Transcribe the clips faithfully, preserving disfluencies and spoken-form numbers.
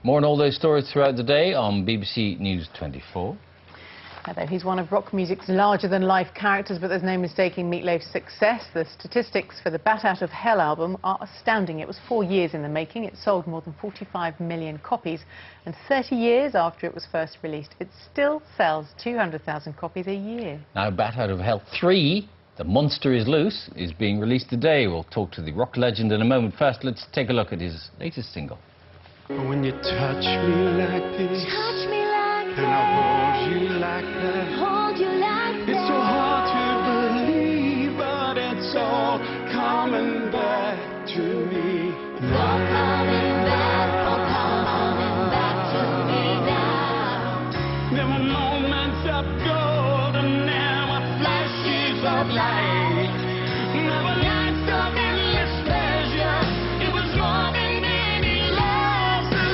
More on all those stories throughout the day on B B C News twenty-four. Although he's one of rock music's larger-than-life characters, but there's no mistaking Meat Loaf's success. The statistics for the Bat Out of Hell album are astounding. It was four years in the making. It sold more than forty-five million copies. And thirty years after it was first released, it still sells two hundred thousand copies a year. Now, Bat Out of Hell three, The Monster is Loose, is being released today. We'll talk to the rock legend in a moment. First, let's take a look at his latest single. When you touch me like this, Touch me like and I hold you like that, hold you like it's so hard to believe, but it's all coming back to me. all coming back, all coming back to me now. There were moments of gold and there were flashes of light. There were nights of endless pleasure. It was more than any loss of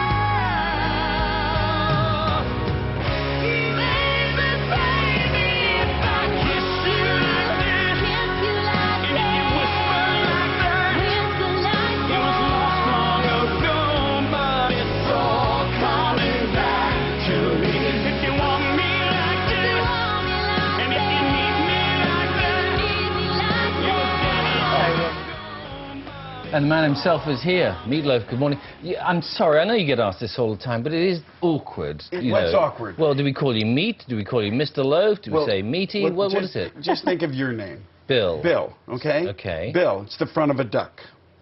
love. Baby, baby, if I kiss you like this, Kiss you like if you whisper like that, whisper like it was lost long ago, but it's all coming back to me. If you want me like this, and if you need me like that, you'll get it all. And the man himself is here. Meat Loaf, good morning. Yeah, I'm sorry, I know you get asked this all the time, but it is awkward. It- you what's know. awkward? Well, do we call you Meat? Do we call you Mister Loaf? Do Well, we say Meaty? well, what, what just- is it? Just think of your name. Bill. Bill, okay? Okay. Bill, it's the front of a duck,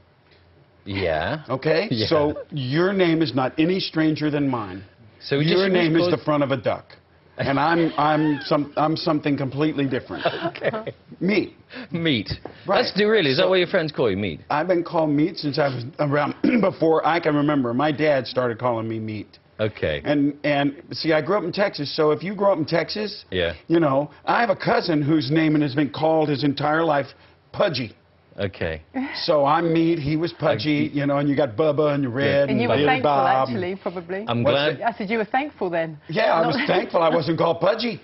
Yeah. okay? Yeah. So your name is not any stranger than mine. So we Your just, we name just is call the front of a duck. And I'm I'm some I'm something completely different. Okay. Meat. Meat. Right. Let's do really. Is that So- what your friends call you, Meat? I've been called Meat since I was around before I can remember. My dad started calling me Meat. Okay. And and see, I grew up in Texas, so if you grow up in Texas, Yeah. you know, I have a cousin whose name has been called his entire life Pudgy. Okay. So I'm Meat, he was Pudgy, you know, and you got Bubba and Red And you and were Billy thankful, Bob. actually, probably. I'm What's glad. I said you were thankful then. Yeah, I Not- was thankful I wasn't called Pudgy.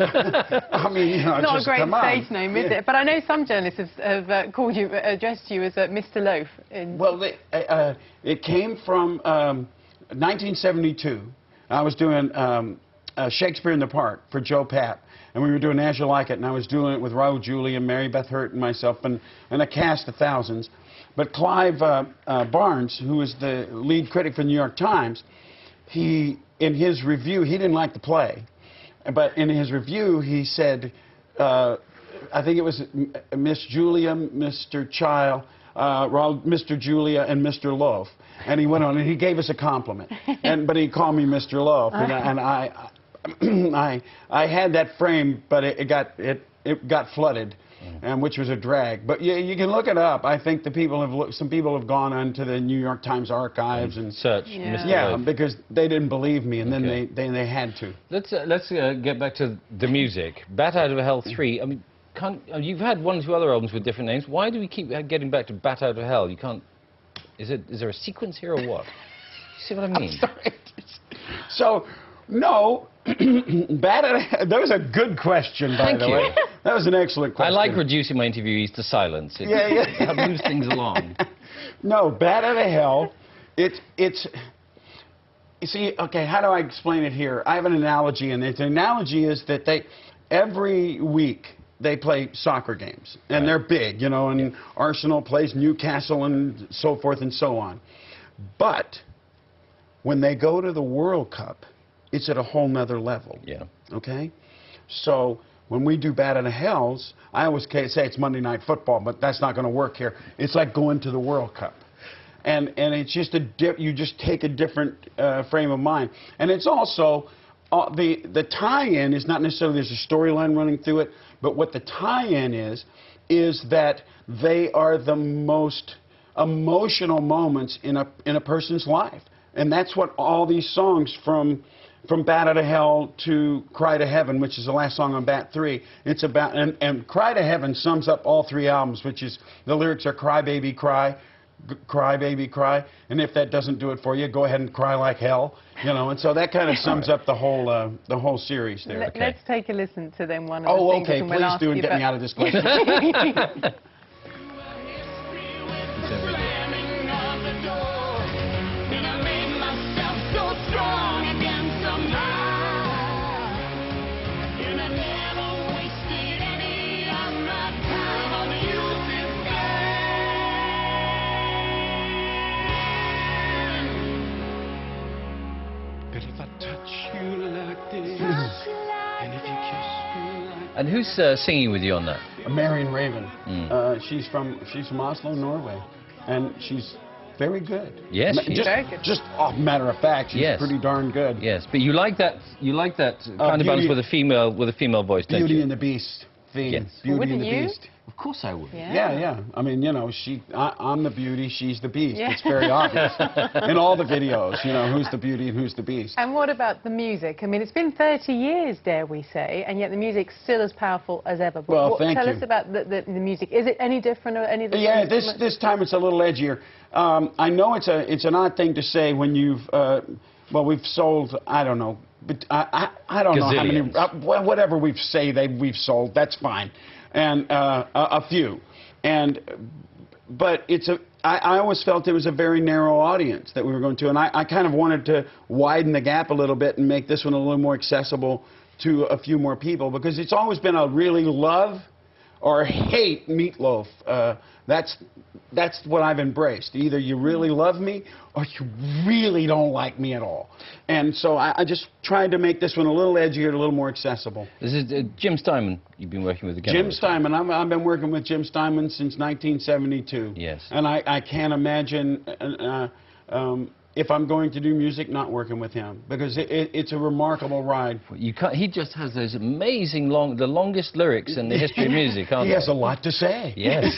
I mean, you know, Not just a great come on. stage name, is Yeah. it? But I know some journalists have, have uh, called you, uh, addressed you as uh, Mister Loaf. In... Well, they, uh, it came from um, nineteen seventy-two. I was doing um, uh, Shakespeare in the Park for Joe Papp, and we were doing As You Like It, and I was doing it with Raul Julia and Mary Beth Hurt and myself, and, and a cast of thousands. But Clive uh, uh, Barnes, who was the lead critic for the New York Times, he, in his review, he didn't like the play, but in his review, he said, uh, I think it was M- Miss Julia, Mister Child, uh, Raul, Mister Julia, and Mister Loaf. And he went on, and he gave us a compliment. And but he called me Mister Loaf, and, I- and I, I, I had that frame, but it, it got it it got flooded, and which was a drag. But yeah, you can look it up. I think the people have looked, some people have gone onto the New York Times archives and Search Yeah. Mister yeah, Loaf. because they didn't believe me, and then Okay. they, they they had to. Let's uh, let's uh, get back to the music. Bat Out of Hell three. I mean, can't, uh, you've had one or two other albums with different names. Why do we keep uh, getting back to Bat Out of Hell? You can't. Is it? Is there a sequence here or what? You see what I mean? Sorry. So, no, bad. At, that was a good question, by Thank the you. way. That was an excellent I question. like reducing my interviewees to silence. It, Yeah, yeah. It moves things along. No, Bat Out of Hell. It's it's. You see, okay. How do I explain it here? I have an analogy, and the analogy is that they every week they play soccer games, and Right. they're big, you know, and Arsenal plays Newcastle and so forth and so on. But when they go to the World Cup, it's at a whole nother level. Yeah. Okay? So when we do Bat Out of Hells, I always ca- say it's Monday Night Football, but that's not going to work here. It's like going to the World Cup. And, and it's just a dip, you just take a different uh, frame of mind. And it's also, uh, the, the tie-in is not necessarily there's a storyline running through it, but what the tie-in is, is that they are the most emotional moments in a, in a person's life. And that's what all these songs from from Bat Out of Hell to Cry to Heaven, which is the last song on Bat three, it's about, and, and Cry to Heaven sums up all three albums, which is, the lyrics are Cry Baby Cry, g- Cry Baby Cry, and if that doesn't do it for you, go ahead and cry like hell, you know, and so that kind of sums up the whole, uh, the whole series there. Let, Okay. Let's take a listen to them one of the Oh, singles, okay, and we'll please ask do, and you get me about- out of this question. Slamming of the door, and I made myself But if I touch you like this, and if you kiss me like And who's uh, singing with you on that? Marion Raven. Mm. Uh, she's from she's from Oslo, Norway, and she's very good. Yes, Ma- she is. just, Very good. just off matter of fact, she's Yes. pretty darn good. Yes, but you like that. You like that kind of Beauty- balance with a female with a female voice, don't Beauty you? and the Beast theme. Yes. Beauty Wouldn't and the you? Beast. Of course I would. Yeah. Yeah, yeah. I mean, you know, she, I, I'm the beauty, she's the beast. Yeah. It's very obvious in all the videos. You know, who's the beauty and who's the beast. And what about the music? I mean, it's been thirty years, dare we say, and yet the music's still as powerful as ever. But Well, what, thank tell you. us about the, the, the music. Is it any different or any of the Yeah, songs this much- this time it's a little edgier. Um, I know it's a it's an odd thing to say when you've uh, well we've sold I don't know but I I, I don't know how many Gazillions. uh, wh- whatever we've say they we've sold, that's fine, and uh, a, a few, and but it's a I, I always felt it was a very narrow audience that we were going to, and I, I kind of wanted to widen the gap a little bit and make this one a little more accessible to a few more people, because it's always been a really love or hate Meatloaf. Uh, that's that's what I've embraced. Either you really love me or you really don't like me at all. And so I, I just tried to make this one a little edgier, a little more accessible. This is uh, Jim Steinman. You've been working with again. Jim all this. Steinman. I've, I've been working with Jim Steinman since nineteen seventy-two. Yes. And I, I can't imagine uh, um, if I'm going to do music not working with him, because it, it, it's a remarkable ride. You can't, he just has those amazing long, the longest lyrics in the history of music, aren't He has they? a lot to say. Yes.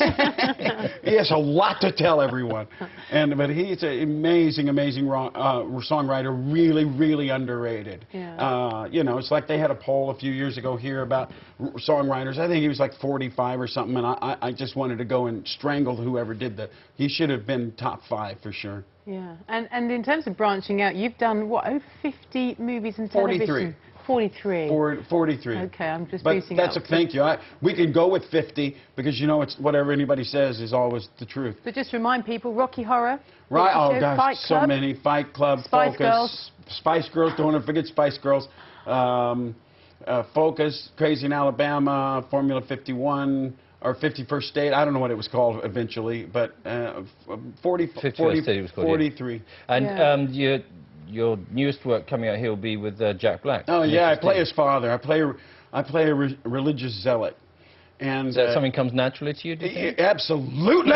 He has a lot to tell everyone. And but he's an amazing, amazing ro- uh, songwriter, really, really underrated. Yeah. Uh, you know, it's like they had a poll a few years ago here about r- songwriters. I think he was like forty-five or something, and I, I I just wanted to go and strangle whoever did that. He should have been top five for sure. Yeah, and and in terms of branching out, you've done what, over fifty movies and forty-three. television. forty-three. Four, forty-three. Okay, I'm just But boosting that's up. a thank you. I, we can go with fifty because you know it's whatever anybody says is always the truth. But just remind people, Rocky Horror, Right? Picture Oh Show, gosh, Fight so Club, many. Fight Club, Spice Focus, Girls. Spice Girls. Don't wanna forget Spice Girls. Um, uh, Focus, Crazy in Alabama, Formula fifty-one. Or fifty-first State, I don't know what it was called eventually, but uh, forty, fifty-first forty, State it was called, yeah. forty-three. And Yeah. um, your your newest work coming out here will be with uh, Jack Black. Oh yeah, I Interesting. play his father. I play, I play a re religious zealot. And Is that uh, something comes naturally to you? Do you think? y- absolutely.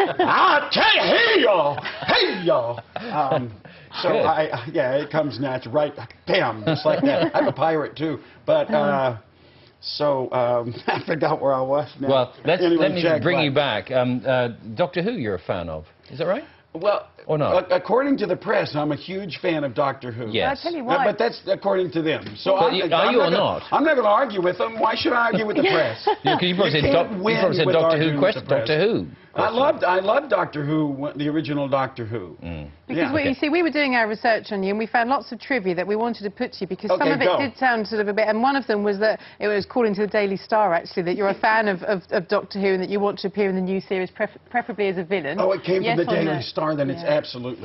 I tell you, hey y'all, hey y'all. Um, so Good. I, I, yeah, it comes natural, right? Bam, just like that. I'm a pirate too, but. Uh, So um, I forgot where I was now. Well, let's, Anyway, let me Jack bring Black. you back. Um, uh, Doctor Who, you're a fan of. Is that right? Well, Or not? a- according to the press, I'm a huge fan of Doctor Who. Yes. I tell you Uh, why. but that's according to them. So But I'm, you- I'm are you or gonna, not? I'm not going to argue with them. Why should I argue with the press? Yeah, 'cause you probably said, can't doc, you win probably said with Doctor arguing Who with question. the press. Doctor Who. I question. loved, I loved Doctor Who, the original Doctor Who. Mm. Because Yeah. we, Okay. you see, we were doing our research on you, and we found lots of trivia that we wanted to put to you, because some Okay, of it go. did sound sort of a bit, and one of them was that it was according to the Daily Star, actually, that you're a fan of, of, of Doctor Who and that you want to appear in the new series, pref preferably as a villain. Oh, it came Yes from the or Daily no? Star, then it's Yeah. absolutely.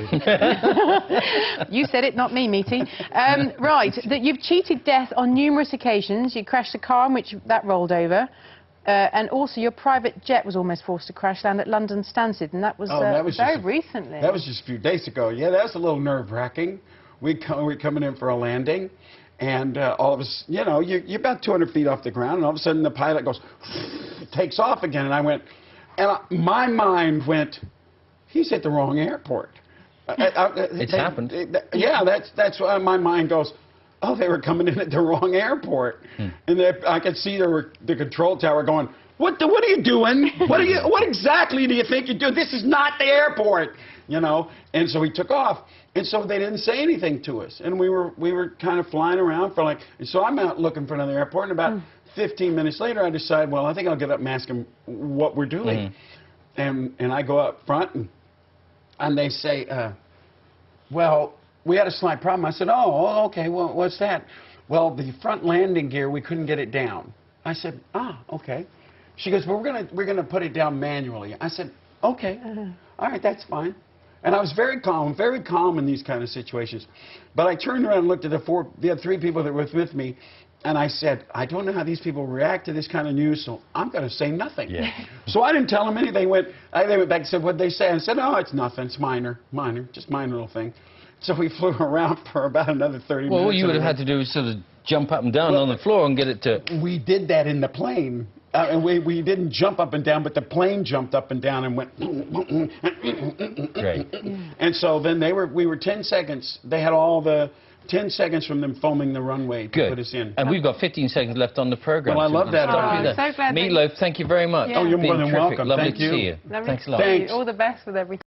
You said it, not me, Meaty. Um, right, that you've cheated death on numerous occasions. You crashed a car in which that rolled over. Uh, and also, your private jet was almost forced to crash land at London Stansted, and that was, Oh, uh, that was very just a- recently. That was just a few days ago. Yeah, that was a little nerve-wracking. We co we're coming in for a landing, and uh, all of us, you know, you, you're about two hundred feet off the ground, and all of a sudden the pilot goes, takes off again, and I went, and I, my mind went, he's at the wrong airport. I, I, It's they- happened. they- yeah, that's that's why my mind goes. Oh, they were coming in at the wrong airport, Hmm. and they, I could see the the control tower going. What the, what are you doing? What are you? What exactly do you think you're doing? This is not the airport, you know. And so he took off, and so they didn't say anything to us, and we were we were kind of flying around for like. And so I'm out looking for another airport, and about fifteen minutes later, I decide, well, I think I'll get up and ask them what we're doing, and and I go up front, and and they say, uh, well, we had a slight problem. I said, oh, okay, well, what's that? Well, the front landing gear, we couldn't get it down. I said, ah, okay. She goes, well, we're gonna we're gonna put it down manually. I said, okay, all right, that's fine. And I was very calm, very calm in these kind of situations. But I turned around and looked at the four, the other three people that were with me, and I said, I don't know how these people react to this kind of news, so I'm going to say nothing. Yeah. So I didn't tell them anything. They went, I, they went back and said, what'd they say? I said, oh, it's nothing. It's minor, minor, just minor little thing. So we flew around for about another thirty Well, minutes. what you would have and had to do is sort of jump up and down Well, on the floor and get it to... we did that in the plane. Uh, and we, we didn't jump up and down, but the plane jumped up and down and went... Great. And so then they were, we were ten seconds. They had all the ten seconds from them foaming the runway to Good. put us in. And we've got fifteen seconds left on the program. Well, I so we love can that stop about you you. there. So glad that- Meatloaf, thank you very much. Yeah. Oh, you're more Been than terrific. welcome. Lovely Thank to you. see you. Lovely Thanks to a lot. see you. Thanks. All the best with everything.